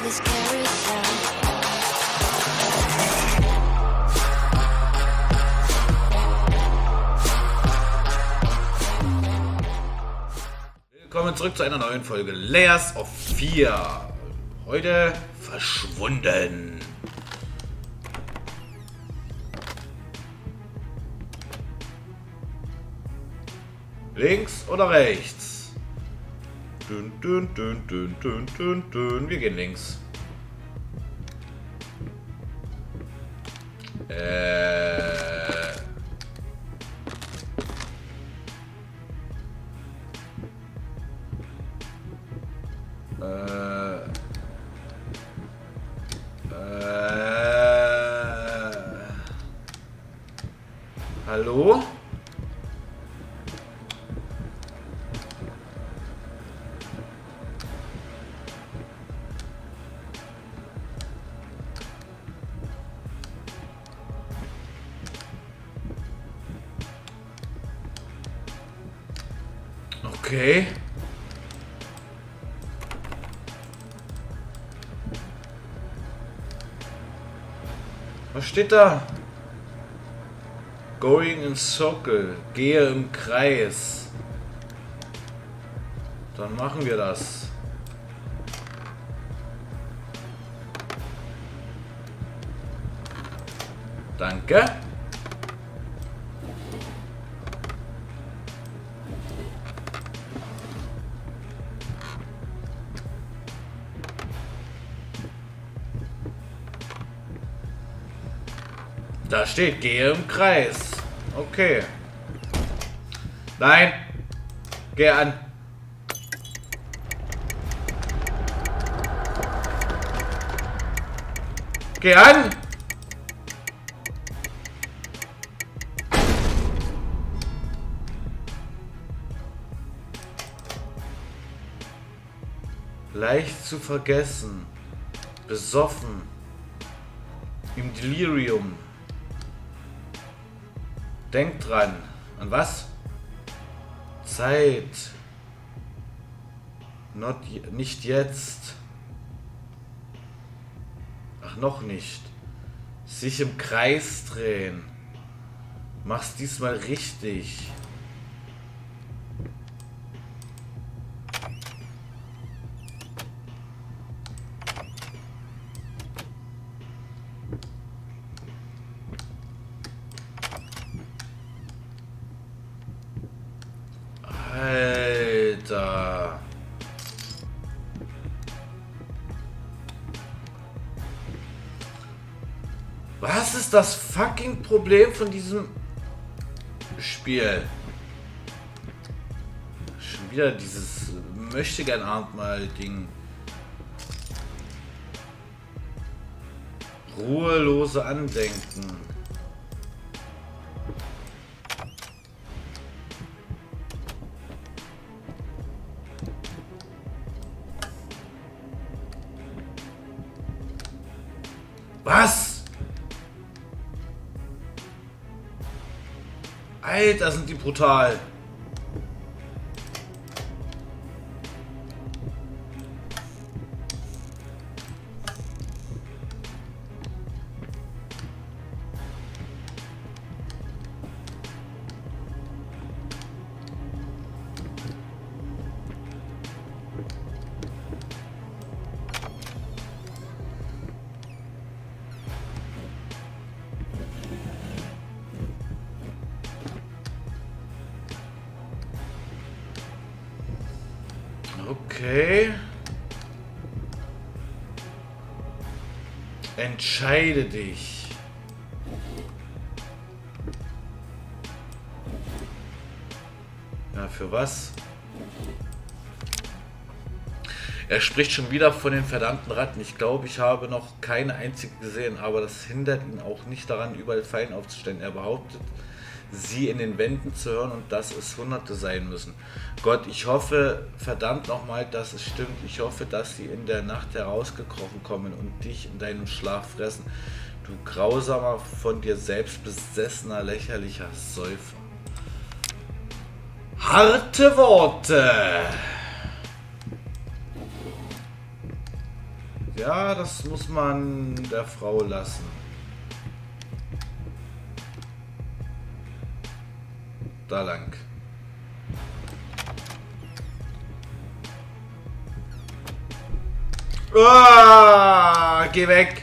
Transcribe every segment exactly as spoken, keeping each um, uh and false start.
this carousel. Willkommen zurück zu einer neuen Folge Layers of Fear. Heute verschwunden. Links oder rechts? Dün, dün, dün, dün, dün, dün, dün. Wir gehen links. Äh. Äh. Äh. Hallo? Okay. Was steht da? Going in circle. Gehe im Kreis. Dann machen wir das. Danke. Da steht, gehe im Kreis. Okay. Nein. Geh an. Geh an. Leicht zu vergessen. Besoffen. Im Delirium. Denk dran. An was? Zeit. Not, nicht jetzt. Ach, noch nicht. Sich im Kreis drehen. Mach's diesmal richtig. Alter. Was ist das fucking Problem von diesem Spiel? Schon wieder dieses möchte gern Abendmahl-Ding. Ruhelose Andenken. Was? Alter, sind die brutal. Okay. Entscheide dich. Ja, für was? Er spricht schon wieder von den verdammten Ratten. Ich glaube, ich habe noch keine einzige gesehen, aber das hindert ihn auch nicht daran, überall Fallen aufzustellen. Er behauptet, sie in den Wänden zu hören und dass es Hunderte sein müssen. Gott, ich hoffe verdammt nochmal, dass es stimmt. Ich hoffe, dass sie in der Nacht herausgekrochen kommen und dich in deinem Schlaf fressen. Du grausamer, von dir selbst besessener, lächerlicher Säufer. Harte Worte! Ja, das muss man der Frau lassen. Da lang. Oh, geh weg.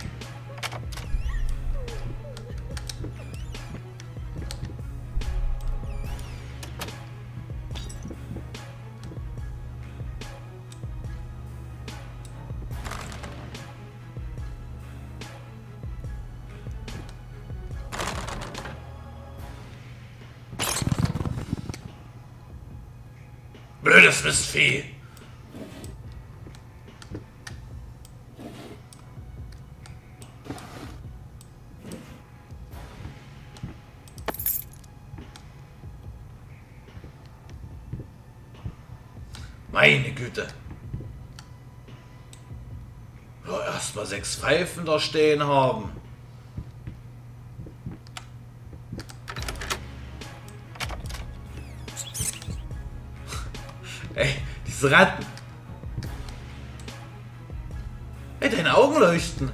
Blödes Mistvieh. Meine Güte. Ja, erstmal sechs Pfeifen da stehen haben. Ey, diese Ratten. Ey, deine Augen leuchten.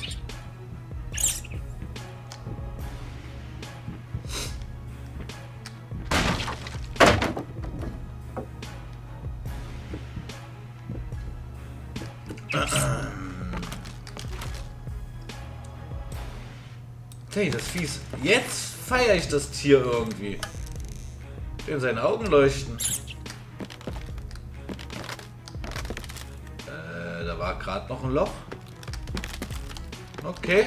Hey, das Vieh. Jetzt feiere ich das Tier irgendwie. Dem seine Augen leuchten. Äh, da war gerade noch ein Loch. Okay.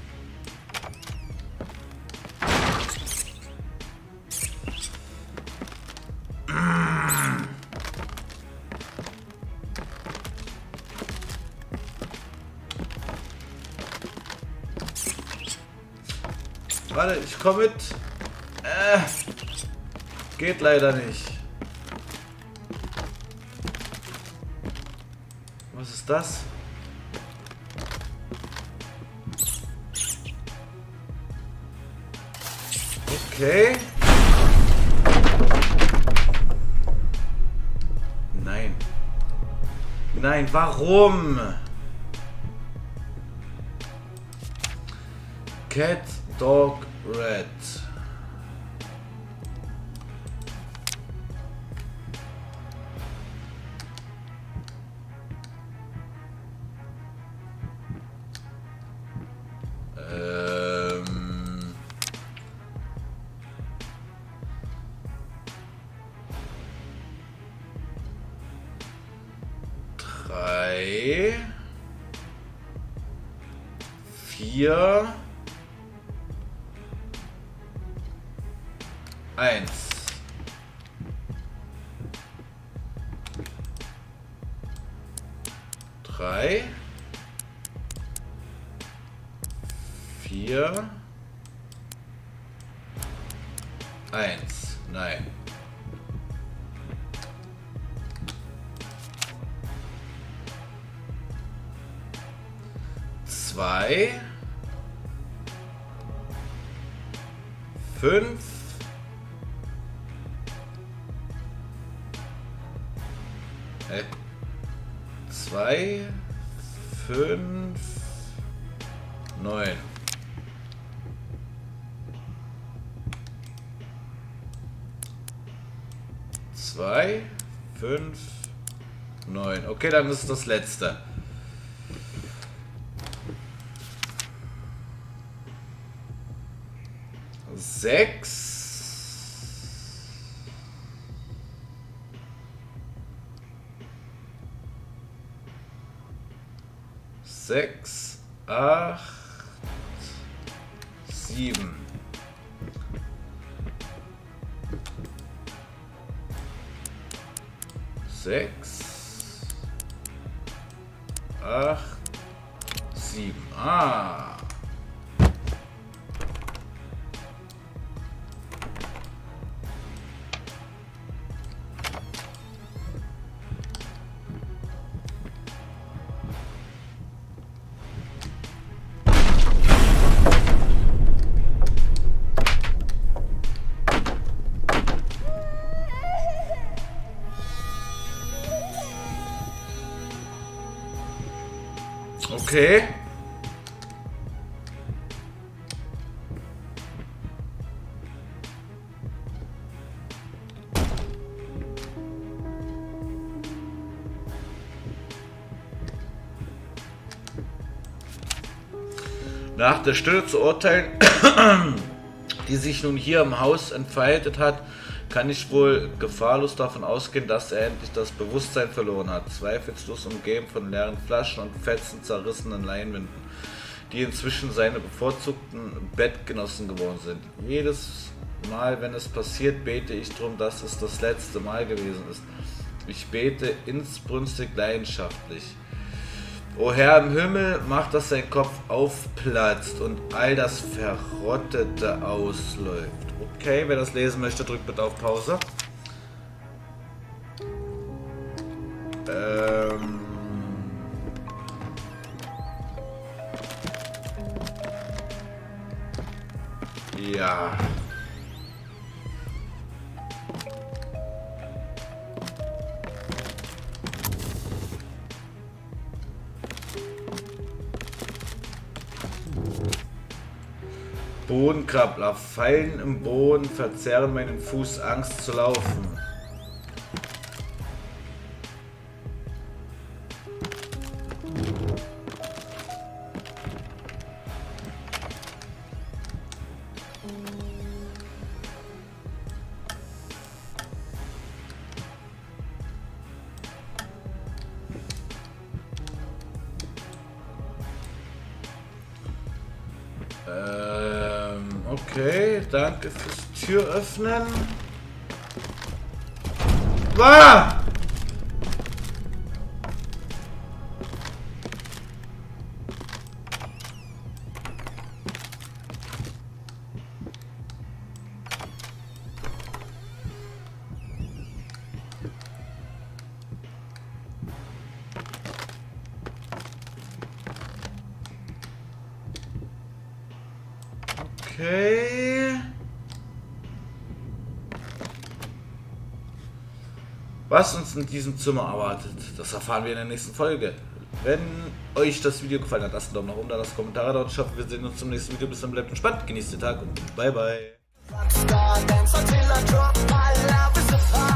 Warte, ich komme mit. Äh, geht leider nicht. Was ist das? Okay. Nein. Nein, warum? Cat, Dog, Rat. Ähm. Drei. Vier. Eins. Drei. Vier. Eins. Nein. Zwei. Fünf. Äh, zwei, fünf, neun. Zwei, fünf, neun. Okay, dann ist das letzte. Sechs. Sechs, acht, sieben. Sechs, acht, sieben. Ah. Okay. Nach der Stille zu urteilen, die sich nun hier im Haus entfaltet hat, kann ich wohl gefahrlos davon ausgehen, dass er endlich das Bewusstsein verloren hat. Zweifellos umgeben von leeren Flaschen und fetzen zerrissenen Leinwänden, die inzwischen seine bevorzugten Bettgenossen geworden sind. Jedes Mal, wenn es passiert, bete ich darum, dass es das letzte Mal gewesen ist. Ich bete inbrünstig leidenschaftlich. O Herr im Himmel, mach, dass sein Kopf aufplatzt und all das Verrottete ausläuft. Okay, wer das lesen möchte, drückt bitte auf Pause. Ähm... Ja... Bodenkrabbler, Fallen im Boden verzerren meinen Fuß, Angst zu laufen. Ähm, okay, danke fürs Tür öffnen. Ah! Okay. Was uns in diesem Zimmer erwartet, das erfahren wir in der nächsten Folge. Wenn euch das Video gefallen hat, lasst einen Daumen nach oben da, lasst Kommentare dort. Ich hoffe, wir sehen uns zum nächsten Video. Bis dann, bleibt entspannt, genießt den Tag und bye bye.